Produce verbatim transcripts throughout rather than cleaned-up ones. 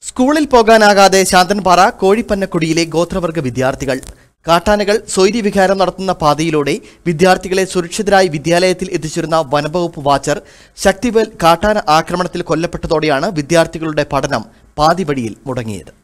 സ്കൂളിൽ പോകാനാകാതെ ശാന്തൻപാറ കോഴിപ്പന്നക്കുടിയിലെ ഗോത്രവർഗ വിദ്യാർത്ഥികൾ കാട്ടാനകൾ സ്വൈര്യവിഹാരം നടത്തുന്ന പാതയിലൂടെ വിദ്യാർത്ഥികളെ സുരക്ഷിതരായി വിദ്യാലയത്തിൽ എത്തിച്ചിരുന്ന വനംവകുപ്പ് വാച്ചർ ശക്തിവേൽ കാട്ടാന ആക്രമണത്തിൽ കൊല്ലപ്പെട്ടതോടെയാണ് വിദ്യാർത്ഥികളുടെ പഠനം പാതിവഴിയിൽ മുടങ്ങിയത്.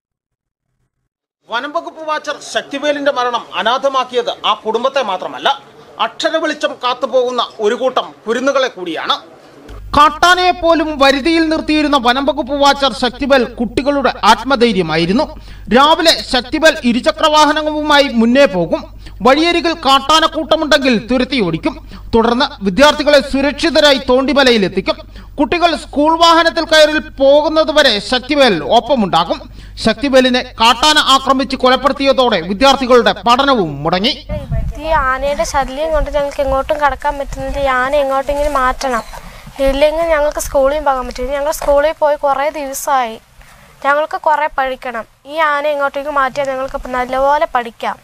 വനംവകുപ്പ് വാച്ചർ ശക്തിവേലിന്റെ മരണം അനാഥമാക്കിയത് ആ കുടുംബത്തെ മാത്രമല്ല, അക്ഷര വെളിച്ചം കാത്തുപോകുന്ന ഒരു കൂട്ടം കുരുന്നുകളെ കൂടിയാണ്. കാട്ടാനയെ പോലും വരുതിയിൽ നിർത്തിയിരുന്ന വനംവകുപ്പ് വാച്ചർ ശക്തിവേൽ കുട്ടികളുടെ ആത്മധൈര്യമായിരുന്നു. രാവിലെ ശക്തിവേൽ ഇരുചക്രവാഹനവുമായി മുന്നേ പോകും. വഴിയരികിൽ കാട്ടാനക്കൂട്ടമുണ്ടെങ്കിൽ തുരത്തി ഓടിക്കും. തുടർന്ന് വിദ്യാർത്ഥികളെ സുരക്ഷിതരായി തോണ്ടിമലയിലെത്തിക്കും. കുട്ടികൾ സ്കൂൾ വാഹനത്തിൽ കയറി പോകുന്നതുവരെ ശക്തിവേൽ ഒപ്പമുണ്ടാകും. ശക്തിവേലിനെ കാട്ടാന ആക്രമിച്ച് കൊലപ്പെടുത്തിയതോടെ വിദ്യാർത്ഥികളുടെ പഠനവും മുടങ്ങി. ഈ ആനയുടെ ശല്യം കൊണ്ട് ഞങ്ങൾക്ക് എങ്ങോട്ടും കടക്കാൻ പറ്റുന്നില്ല. ഈ ആന എങ്ങോട്ടെങ്കിലും മാറ്റണം, ഇല്ലെങ്കിൽ ഞങ്ങൾക്ക് സ്കൂളിൽ പോകാൻ പറ്റില്ല. ഞങ്ങൾ സ്കൂളിൽ പോയി കുറേ ദിവസമായി. ഞങ്ങൾക്ക് കുറേ പഠിക്കണം. ഈ ആന എങ്ങോട്ടേക്ക് മാറ്റിയാൽ ഞങ്ങൾക്ക് നല്ലപോലെ പഠിക്കാം.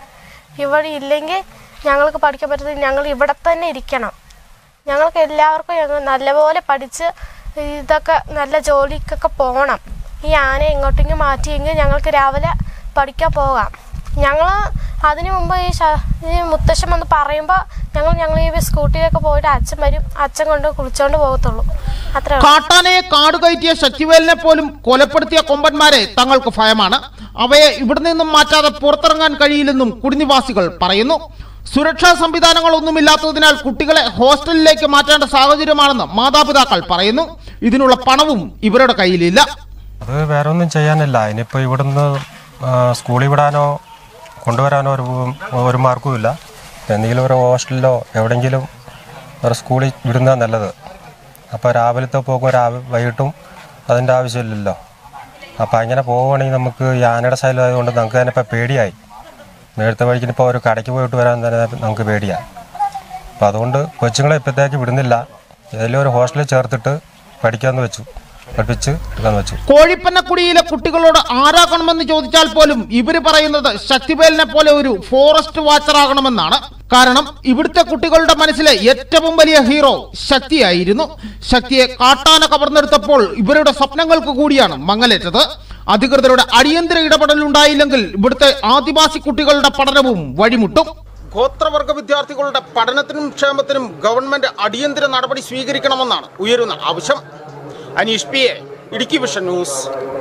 ഇവിടെ ഇല്ലെങ്കിൽ ഞങ്ങൾക്ക് പഠിക്കാൻ പറ്റുന്നത് ഞങ്ങൾ ഇവിടെ തന്നെ ഇരിക്കണം. ഞങ്ങൾക്ക് എല്ലാവർക്കും ഞങ്ങൾ നല്ലപോലെ പഠിച്ച് ഇതൊക്കെ നല്ല ജോലിക്കൊക്കെ പോകണം. ഈ ആന എങ്ങോട്ടെങ്കിലും മാറ്റിയെങ്കിൽ ഞങ്ങൾക്ക് രാവിലെ പഠിക്കാൻ പോകാം. ഞങ്ങൾ അതിനു മുമ്പ് ഈ ഈ മുത്തശ്ശൻ വന്ന് പറയുമ്പോൾ ഞങ്ങൾ ഞങ്ങൾ ഈ സ്കൂട്ടിയിലൊക്കെ പോയിട്ട് അച്ഛൻ വരും, അച്ഛൻ കൊണ്ട് കുളിച്ചോണ്ട് പോകത്തുള്ളൂ. അത്ര കാട്ടാനയെ കാടുകയറ്റിയ ശക്തിവേലിനെ പോലും കൊലപ്പെടുത്തിയ കൊമ്പന്മാരെ തങ്ങൾക്ക് ഭയമാണ്. അവയെ ഇവിടെ നിന്നും മാറ്റാതെ പുറത്തിറങ്ങാൻ കഴിയില്ലെന്നും കുടിനിവാസികൾ പറയുന്നു. സുരക്ഷാ സംവിധാനങ്ങളൊന്നുമില്ലാത്തതിനാൽ കുട്ടികളെ ഹോസ്റ്റലിലേക്ക് മാറ്റേണ്ട സാഹചര്യമാണെന്ന് മാതാപിതാക്കൾ പറയുന്നു. ഇതിനുള്ള പണവും ഇവരുടെ കയ്യിലില്ല. അത് വേറെ ഒന്നും ചെയ്യാനില്ല. ഇനിയിപ്പോ ഇവിടുന്ന് സ്കൂളിൽ വിടാനോ കൊണ്ടുവരാനോ ഒരു ഒരു മാർക്കും ഇല്ല. എന്തെങ്കിലും ഒരു ഹോസ്റ്റലിലോ എവിടെയെങ്കിലും ഒരു സ്കൂളിൽ വിടുന്നതാണ് നല്ലത്. അപ്പോൾ രാവിലത്തെ പോകും, രാവിലെ വൈകിട്ടും അതിൻ്റെ ആവശ്യമില്ലല്ലോ. അപ്പോൾ അങ്ങനെ പോവുകയാണെങ്കിൽ നമുക്ക് ഈ ആനയുടെ ശൈലം ആയതുകൊണ്ട് നമുക്ക് തന്നെ ഇപ്പോൾ പേടിയായി. നേരത്തെ വഴിക്കിനിപ്പോൾ ഒരു കടയ്ക്ക് പോയിട്ട് വരാൻ തന്നെ നമുക്ക് പേടിയായി. അപ്പോൾ അതുകൊണ്ട് കൊച്ചുങ്ങളെ ഇപ്പോഴത്തേക്ക് വിടുന്നില്ല. ഏതെങ്കിലും ഒരു ഹോസ്റ്റലിൽ ചേർത്തിട്ട് പഠിക്കാമെന്ന് വെച്ചു പഠിപ്പിച്ച് എടുക്കാന്ന് വെച്ചു. കോഴിപ്പന്നക്കുടിയിലെ കുട്ടികളോട് ആരാകണമെന്ന് ചോദിച്ചാൽ പോലും ഇവര് പറയുന്നത് ശക്തിവേലിനെ പോലെ ഒരു ഫോറസ്റ്റ് വാച്ചർ ആകണമെന്നാണ്. കാരണം ഇവിടുത്തെ കുട്ടികളുടെ മനസ്സിലെ ഏറ്റവും വലിയ ഹീറോ ശക്തിയായിരുന്നു. ശക്തിയെ കാട്ടാന കവർന്നെടുത്തപ്പോൾ ഇവരുടെ സ്വപ്നങ്ങൾക്ക് കൂടിയാണ് മങ്ങലേറ്റത്. അധികൃതരുടെ അടിയന്തര ഇടപെടലുണ്ടായില്ലെങ്കിൽ ഇവിടുത്തെ ആദിവാസി കുട്ടികളുടെ പഠനവും വഴിമുട്ടും. ഗോത്രവർഗ വിദ്യാർത്ഥികളുടെ പഠനത്തിനും ക്ഷേമത്തിനും ഗവൺമെന്റ് അടിയന്തര നടപടി സ്വീകരിക്കണമെന്നാണ് ഉയരുന്ന ആവശ്യം. Anish P A, Idukki vision news.